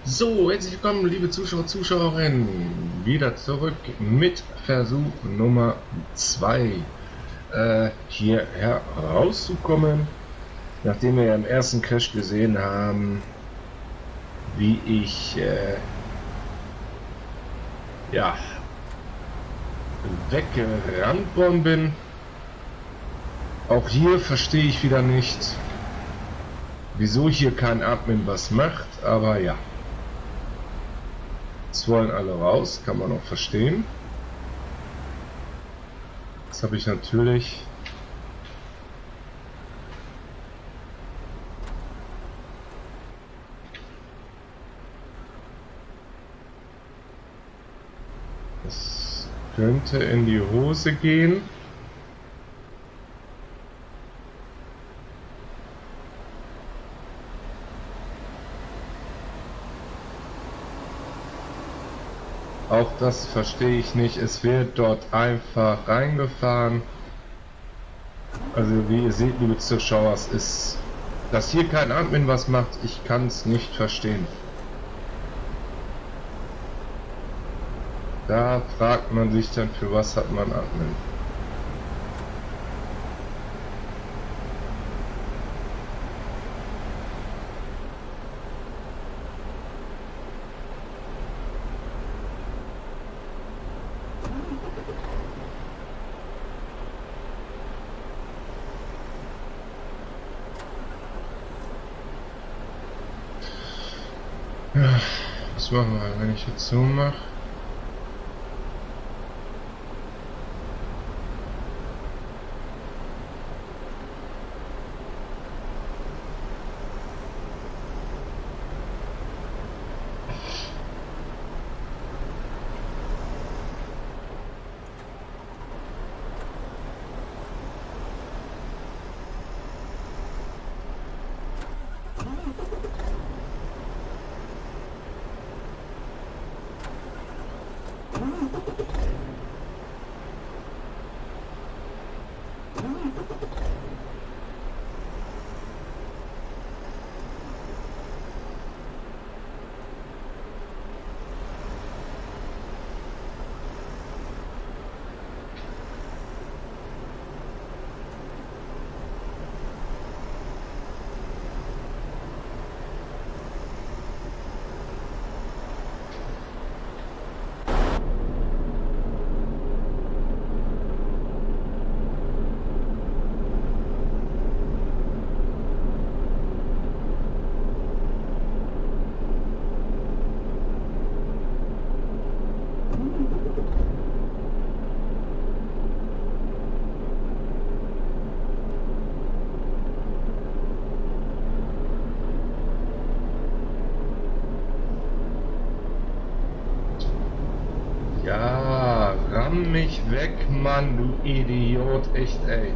So, herzlich willkommen, liebe Zuschauer, Zuschauerinnen, wieder zurück mit Versuch Nummer 2, hier herauszukommen, nachdem wir ja im ersten Crash gesehen haben, wie ich, ja, weggerannt worden bin. Auch hier verstehe ich wieder nicht, wieso hier kein Admin was macht, aber ja. Jetzt wollen alle raus, kann man auch verstehen. Jetzt habe ich natürlich das könnte in die Hose gehen. Auch das verstehe ich nicht. Es wird dort einfach reingefahren. Also wie ihr seht, liebe Zuschauer, es ist, dass hier kein Admin was macht, ich kann es nicht verstehen. Da fragt man sich dann, für was hat man Admin? Ja, was machen wir, wenn ich jetzt so mache? Ja, ramm mich weg, Mann, du Idiot, echt, ey.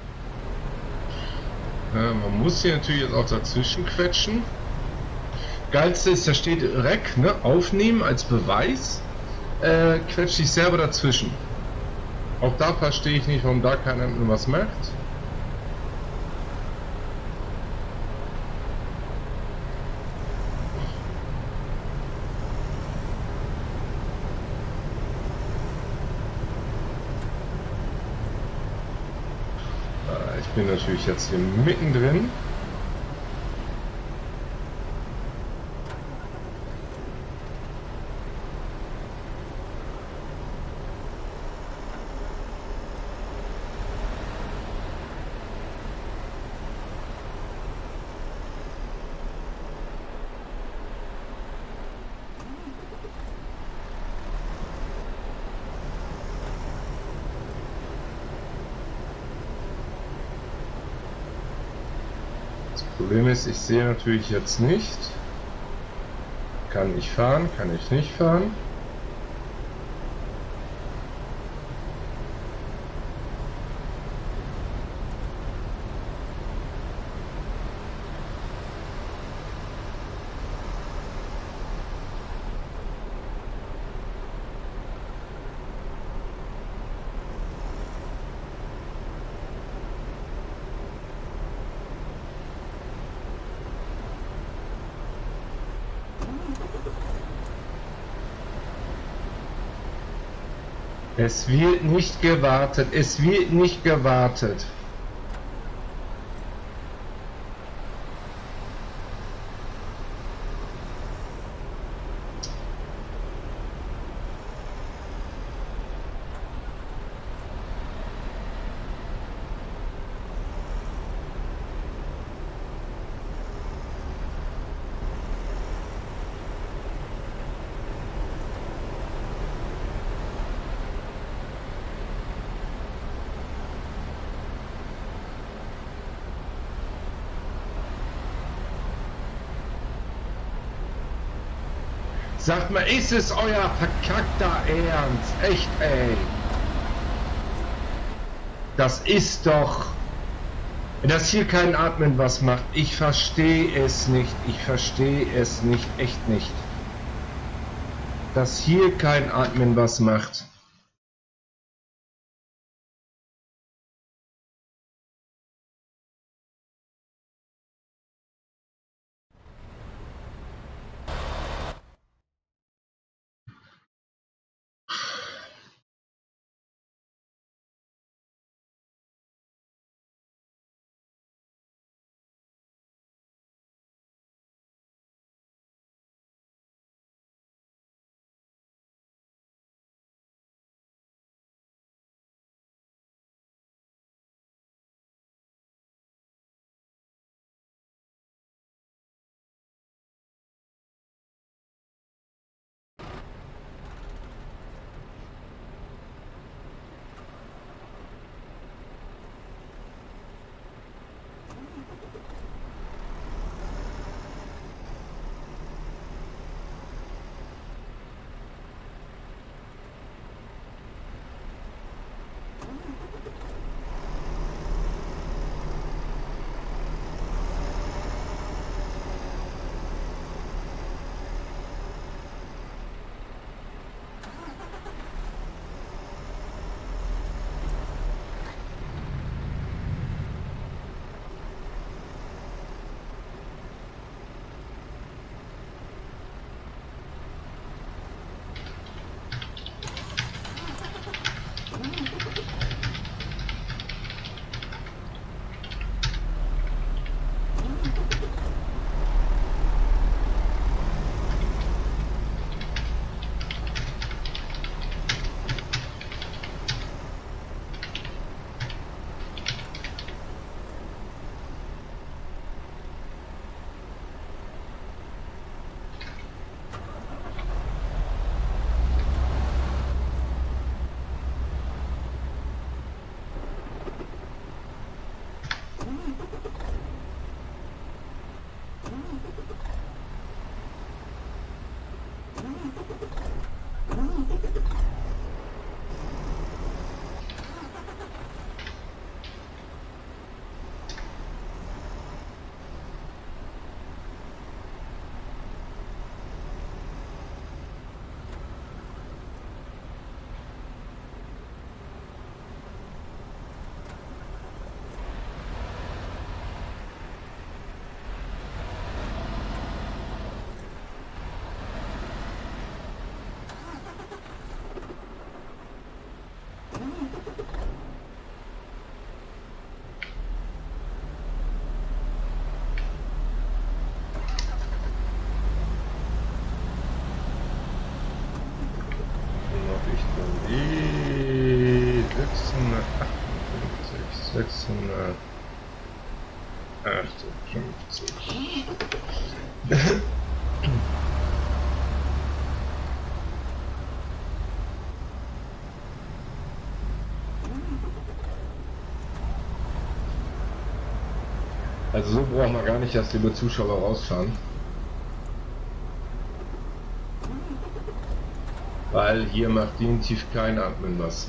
Ja, man muss hier natürlich jetzt auch dazwischen quetschen. Geilste ist, da steht Rec, ne? Aufnehmen als Beweis, quetscht sich selber dazwischen. Auch da verstehe ich nicht, warum da keiner was macht. Ich bin natürlich jetzt hier mittendrin. Problem ist, ich sehe natürlich jetzt nicht. Kann ich fahren, kann ich nicht fahren. Es wird nicht gewartet, es wird nicht gewartet. Sagt mal, ist es euer verkackter Ernst? Echt, ey. Das ist doch... Dass hier kein Atmen was macht. Ich verstehe es nicht. Ich verstehe es nicht. Echt nicht. Dass hier kein Atmen was macht. 658. Also so brauchen wir gar nicht erst, liebe Zuschauer, rausfahren. Weil hier macht definitiv kein Atmen was.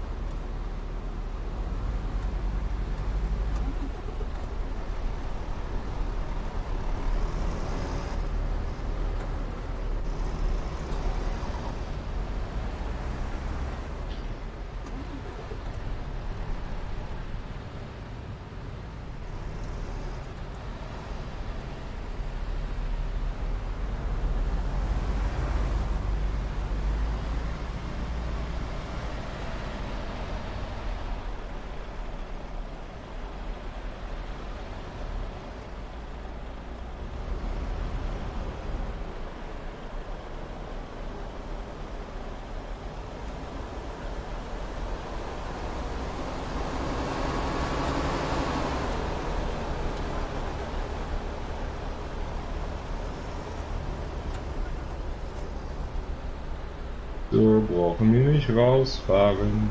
So brauchen wir nicht rausfahren.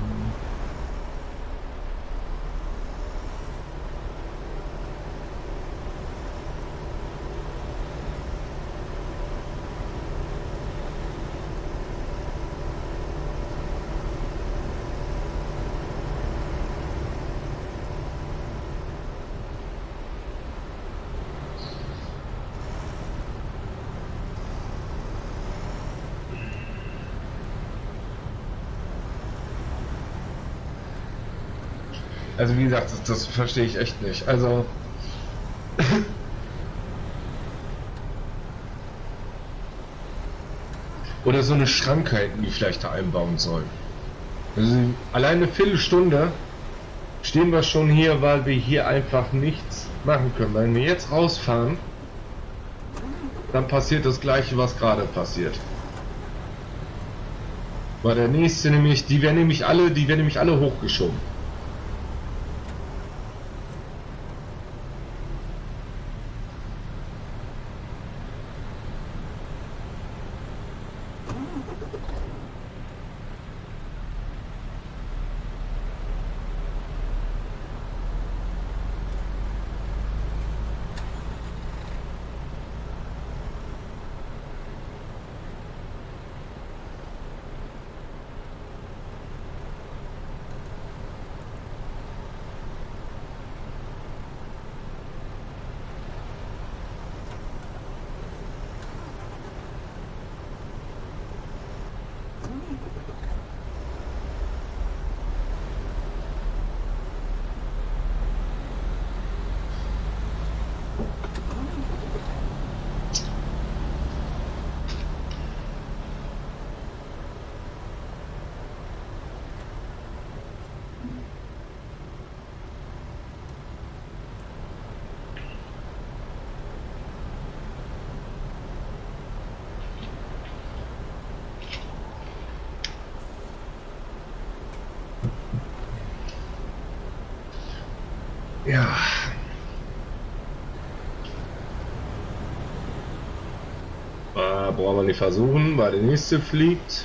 Also wie gesagt, das verstehe ich echt nicht. Also oder so eine Schranke, die vielleicht da einbauen sollen. Also alleine eine Viertelstunde stehen wir schon hier, weil wir hier einfach nichts machen können. Wenn wir jetzt rausfahren, dann passiert das gleiche, was gerade passiert. Weil der nächste nämlich, die werden nämlich alle hochgeschoben. Ja. Brauchen wir nicht versuchen, weil der nächste fliegt.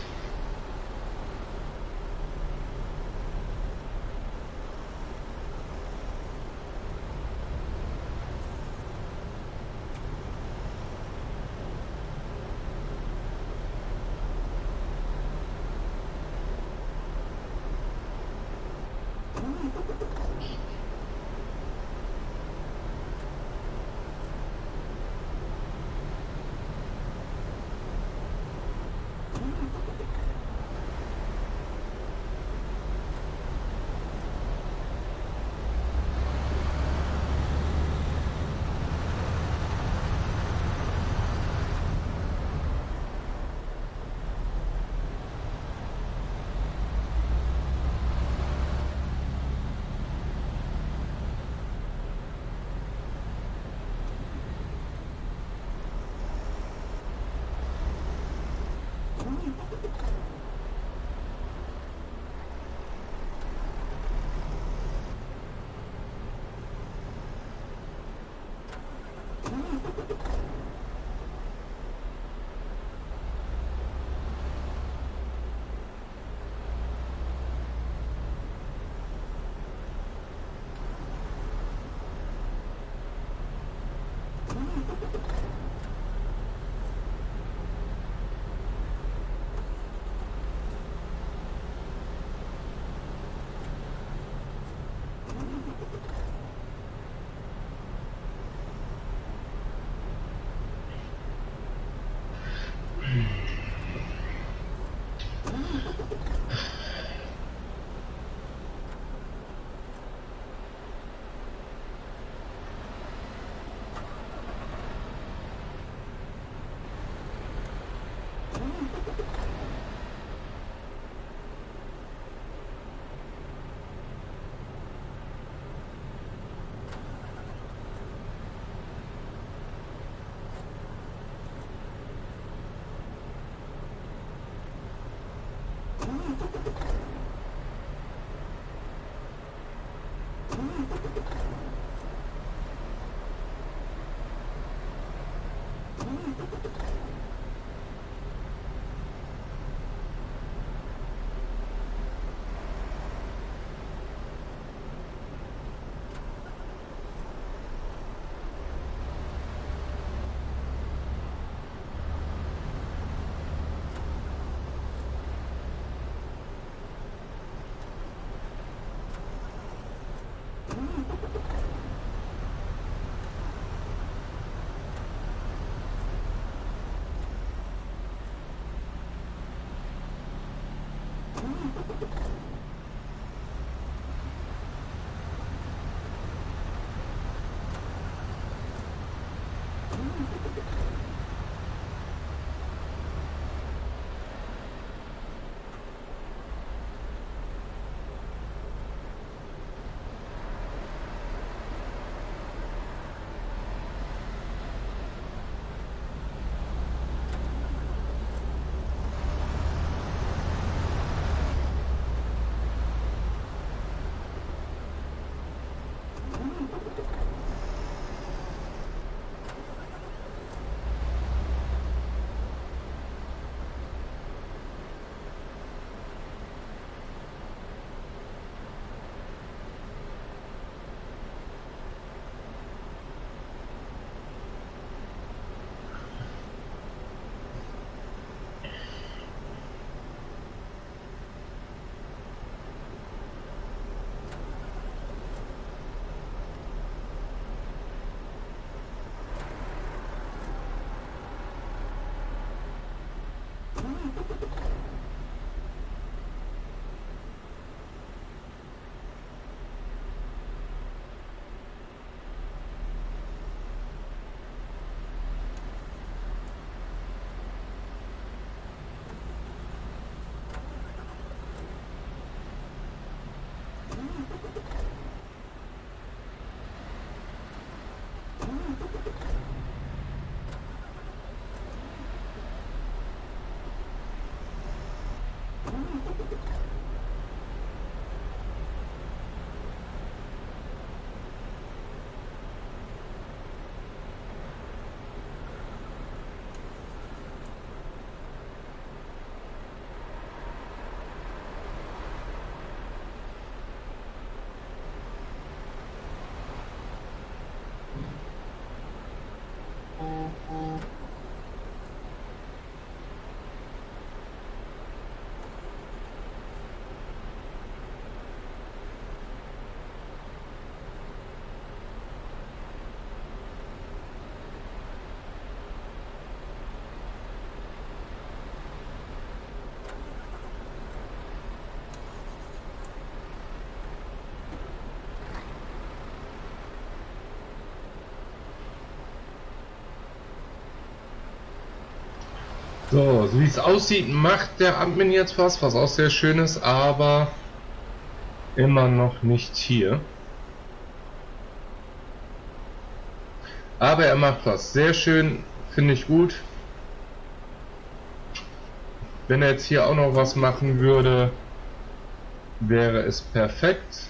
So, wie es aussieht, macht der Admin jetzt was auch sehr schön ist, aber immer noch nicht hier. Aber er macht was sehr schön, finde ich gut. Wenn er jetzt hier auch noch was machen würde, wäre es perfekt.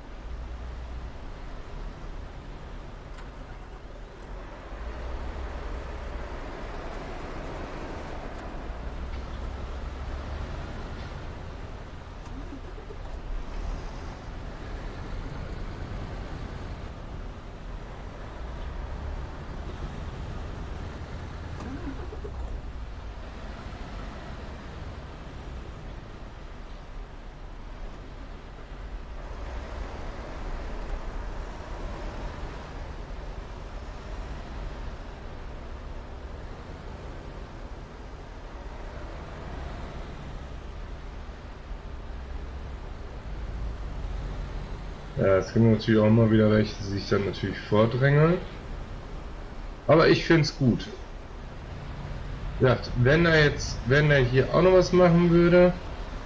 Ja, es gibt natürlich auch immer wieder welche, die sich dann natürlich vordrängeln. Aber ich finde es gut. Ja, wenn er hier auch noch was machen würde.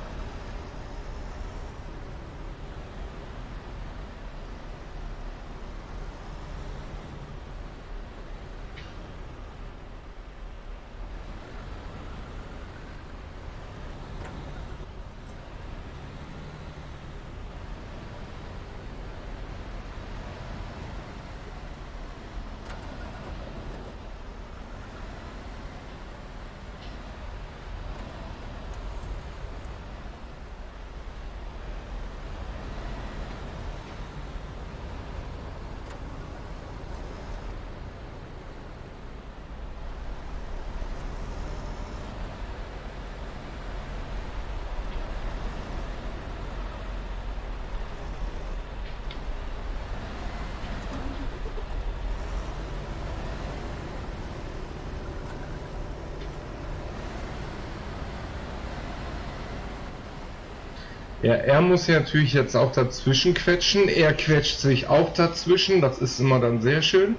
Ja, er muss ja natürlich jetzt auch dazwischen quetschen. Er quetscht sich auch dazwischen. Das ist immer dann sehr schön.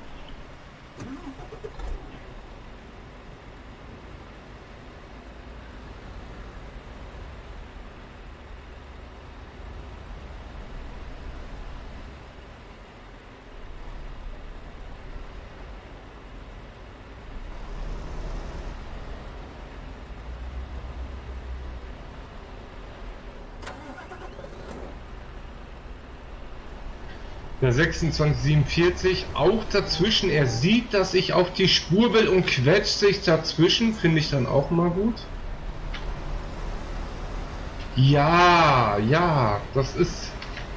Der 2647 auch dazwischen. Er sieht, dass ich auf die Spur will und quetscht sich dazwischen. Finde ich dann auch mal gut. Ja, ja, das ist...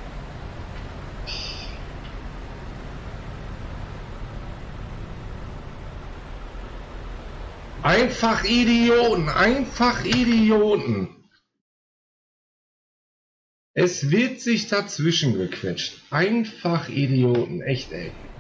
Einfach Idioten, einfach Idioten. Es wird sich dazwischen gequetscht. Einfach Idioten, echt ey.